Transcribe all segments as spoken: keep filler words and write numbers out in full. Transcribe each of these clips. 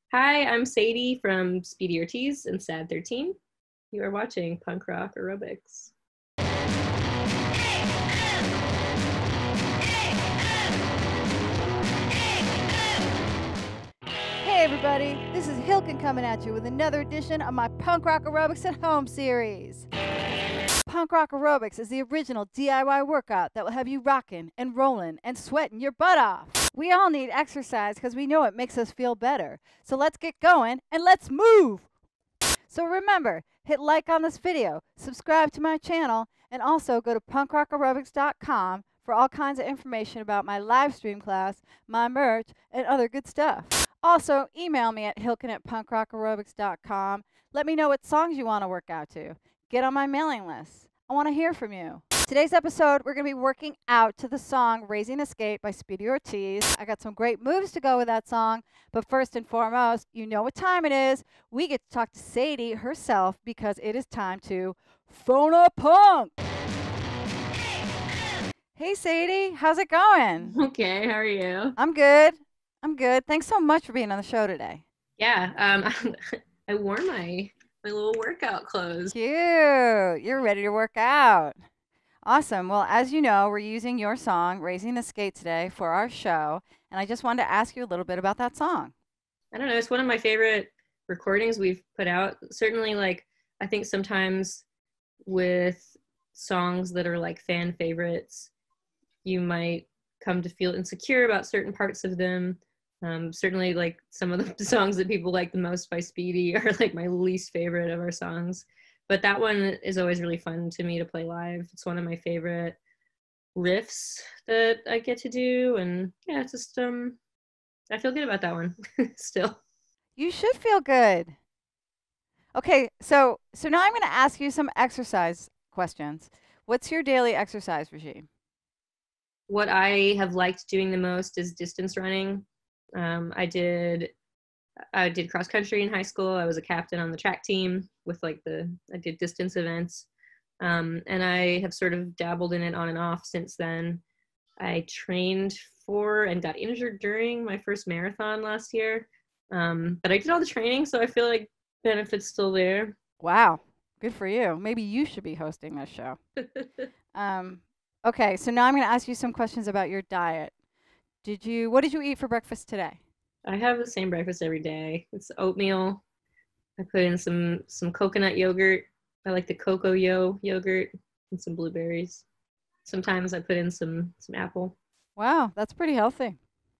Hi, I'm Sadie from Speedy Ortiz and Sad thirteen. You are watching Punk Rock Aerobics. Hey everybody, this is Hilken coming at you with another edition of my Punk Rock Aerobics at Home series. Punk Rock Aerobics is the original D I Y workout that will have you rocking and rolling and sweating your butt off. We all need exercise because we know it makes us feel better. So let's get going and let's move! So remember, hit like on this video, subscribe to my channel, and also go to punk rock aerobics dot com for all kinds of information about my live stream class, my merch, and other good stuff. Also, email me at hilken at punk rock aerobics dot com. Let me know what songs you want to work out to. Get on my mailing list. I want to hear from you. Today's episode, we're going to be working out to the song Raising a Skate by Speedy Ortiz. I got some great moves to go with that song, but first and foremost, you know what time it is. We get to talk to Sadie herself because it is time to phone a punk. Hey Sadie, how's it going? Okay, how are you? I'm good. I'm good. Thanks so much for being on the show today. Yeah, um, I wore my my little workout clothes. Cute. You're ready to work out. Awesome. Well, as you know, we're using your song, Raising a Skate, today for our show. And I just wanted to ask you a little bit about that song. I don't know, it's one of my favorite recordings we've put out. Certainly, like, I think sometimes with songs that are like fan favorites, you might come to feel insecure about certain parts of them. Um, certainly, like, some of the songs that people like the most by Speedy are like my least favorite of our songs. But that one is always really fun to me to play live. It's one of my favorite riffs that I get to do. And yeah, it's just, um, I feel good about that one still. You should feel good. Okay, so so now I'm going to ask you some exercise questions. What's your daily exercise regime? What I have liked doing the most is distance running. Um, I did I did cross country in high school. I was a captain on the track team with like the, I did distance events. Um, and I have sort of dabbled in it on and off since then. I trained for and got injured during my first marathon last year. Um, but I did all the training, so I feel like benefits still there. Wow, good for you. Maybe you should be hosting this show. um, okay, so now I'm going to ask you some questions about your diet. Did you, what did you eat for breakfast today? I have the same breakfast every day. It's oatmeal. I put in some some coconut yogurt. I like the Cocoa Yo yogurt and some blueberries. Sometimes I put in some some apple. Wow, that's pretty healthy.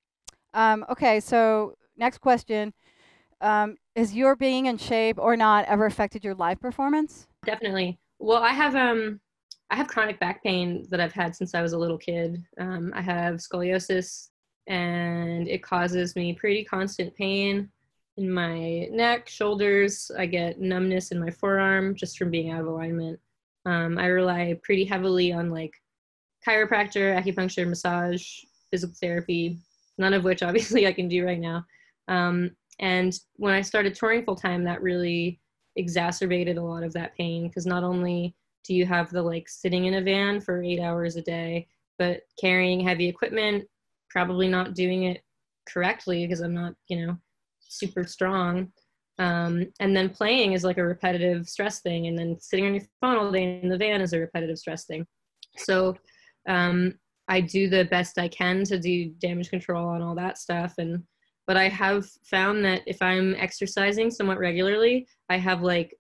Um, okay, so next question. Um, has your being in shape or not ever affected your live performance? Definitely. Well, I have um I have chronic back pain that I've had since I was a little kid. Um, I have scoliosis, and it causes me pretty constant pain in my neck, shoulders. I get numbness in my forearm just from being out of alignment. Um, I rely pretty heavily on like chiropractor, acupuncture, massage, physical therapy, none of which obviously I can do right now. Um, and when I started touring full time, that really exacerbated a lot of that pain, because not only do you have the like sitting in a van for eight hours a day, but carrying heavy equipment, probably not doing it correctly because I'm not, you know, super strong. Um, and then playing is like a repetitive stress thing. And then sitting on your phone all day in the van is a repetitive stress thing. So um, I do the best I can to do damage control and all that stuff. And, but I have found that if I'm exercising somewhat regularly, I have like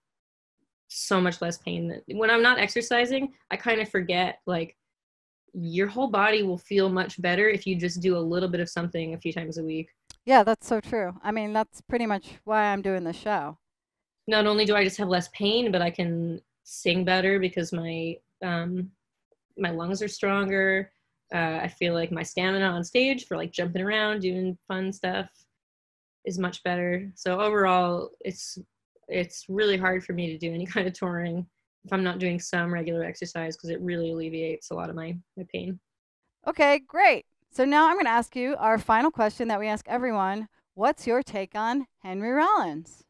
so much less pain. That when I'm not exercising, I kind of forget, like, your whole body will feel much better if you just do a little bit of something a few times a week. Yeah, that's so true. I mean, that's pretty much why I'm doing this show. Not only do I just have less pain, but I can sing better because my um, my lungs are stronger. Uh, I feel like my stamina on stage for like jumping around, doing fun stuff is much better. So overall, it's it's really hard for me to do any kind of touring if I'm not doing some regular exercise, because it really alleviates a lot of my, my pain. Okay, great. So now I'm going to ask you our final question that we ask everyone. What's your take on Henry Rollins?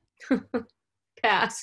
Pass.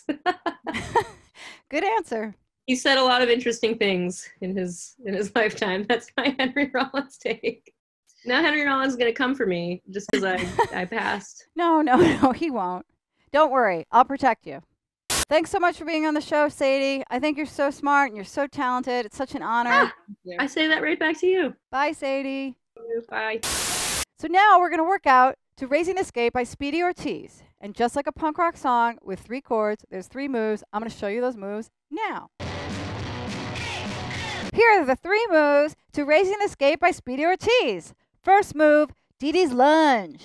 Good answer. He said a lot of interesting things in his in his lifetime. That's my Henry Rollins take. Now Henry Rollins is going to come for me just because I, I passed. No, no, no, he won't. Don't worry. I'll protect you. Thanks so much for being on the show, Sadie. I think you're so smart and you're so talented. It's such an honor. Ah, I say that right back to you. Bye, Sadie. Bye. So now we're going to work out to Raising Escape by Speedy Ortiz. And just like a punk rock song with three chords, there's three moves. I'm going to show you those moves now. Here are the three moves to Raising Escape by Speedy Ortiz. First move, Dee Dee's Lunge.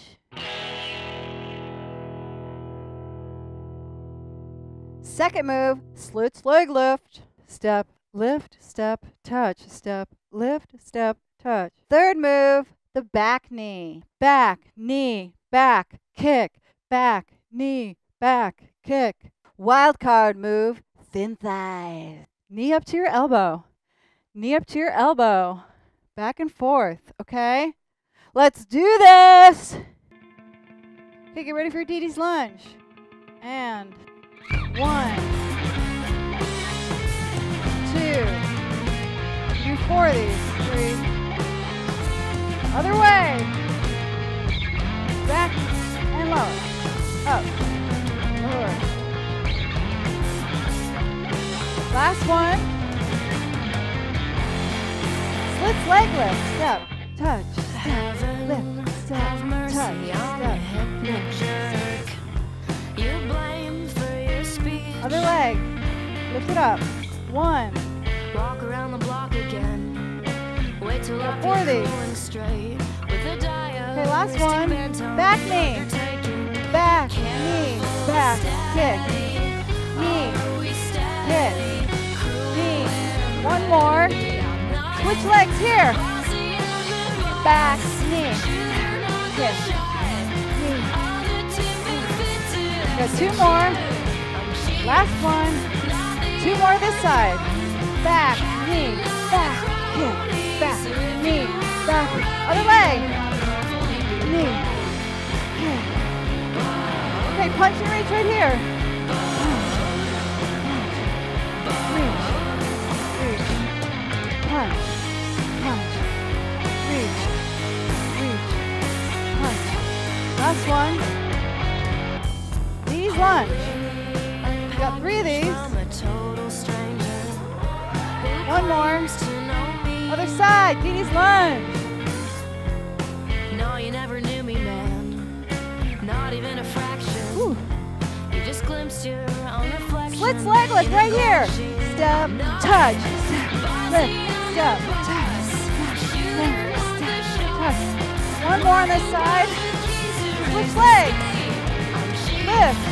Second move, Slits Leg Lift. Step, lift, step, touch, step, lift, step, touch. Third move, the back knee. Back, knee, back, kick, back, knee, back, kick. Wild card move, thin thighs. Knee up to your elbow. Knee up to your elbow. Back and forth, okay? Let's do this! Okay, get ready for your Dee Dee's Lunge. And one, two, do four of these, three, other way, back and lower, up, lower. Last one, slits leg lift, step, touch, step, lift, step, touch, step, lift. Other leg. Lift it up. One. Walk around the block again. Wait till I four of these. Okay, last one. Back knee. Back knee. Back kick. Knee. Kick. Knee. One more. Switch legs here. Back knee. Kick. Knee. Got two more. Last one. Two more this side. Back, knee, back, kick, back, knee, back. Other leg. Knee, kick. Okay, punch and reach right here. Reach, reach, punch, punch, reach, reach, punch. Last one. Knees lunge. Got three of these. One more. Other side. Dee Dee's lunge. No, you never knew me, man. Not even a fraction. Ooh. You just glimpsed your own reflection. Slits leg lift right here. Step, touch, step, lift, step, touch, step, step, touch. One more on this side. Switch legs. Lift.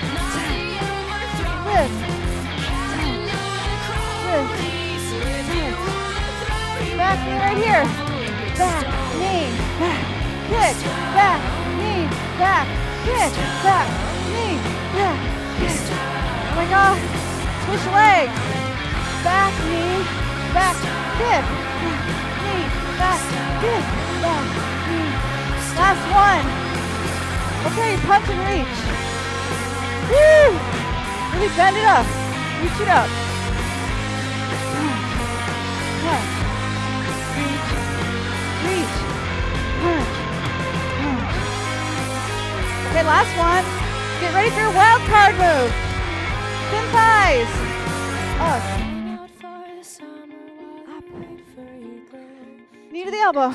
Lift, touch, lift, touch. Back knee right here. Back, knee, back, kick, back, knee, back, kick, back, knee, back, kick. Oh my God. Switch legs. Back, knee, back, kick, back, knee, back, kick, back, knee. Last one. Okay, punch and reach. Woo! Really bend it up. Reach it up. Punch. Reach. Reach. Punch. Punch. Okay, last one. Get ready for your wild card move. Thin thighs. Up. Up. Knee to the elbow.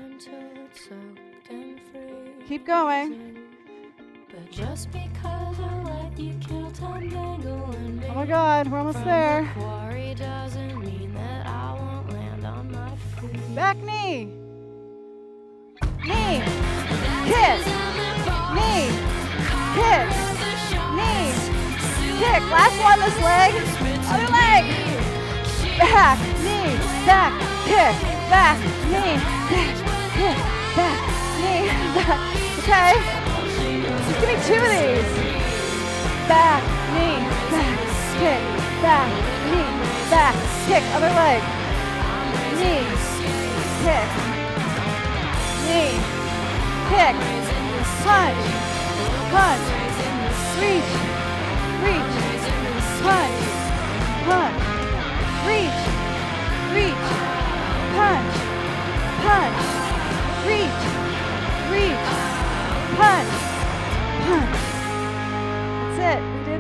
Keep going. Just because I let you kill time dangling. Oh my God, we're almost there. Doesn't mean that I won't land on my feet. Back knee. Knee. Kick. Knee. Kick. Knee. Kick. Last one this leg. Other leg. Back. Knee. Back. Kick. Back. Knee. Kick. Kick. Back. Knee. Back. Okay. Just give me two of these. Back, knee, back, kick, back, knee, back, kick, other leg. Knee, kick, knee, kick, punch, punch, reach, reach, punch, punch, reach, reach, punch, punch, reach.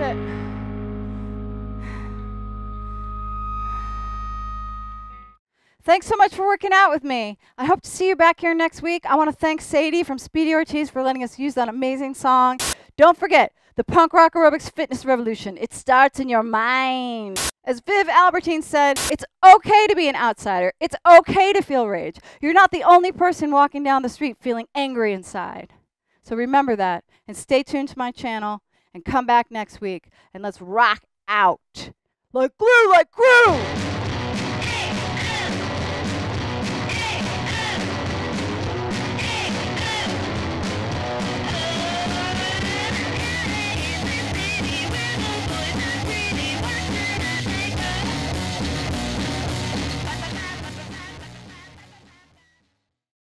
it. Thanks so much for working out with me. I hope to see you back here next week. I want to thank Sadie from Speedy Ortiz for letting us use that amazing song. Don't forget, the Punk Rock Aerobics Fitness Revolution. It starts in your mind. As Viv Albertine said, it's okay to be an outsider. It's okay to feel rage. You're not the only person walking down the street feeling angry inside. So remember that, and stay tuned to my channel, and come back next week, and let's rock out. Like glue, like glue!